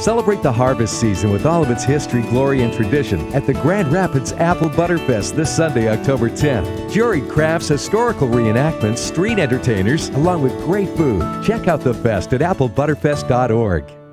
Celebrate the harvest season with all of its history, glory, and tradition at the Grand Rapids Applebutter Fest this Sunday, October 10th. Juried crafts, historical reenactments, street entertainers, along with great food. Check out the fest at applebutterfest.org.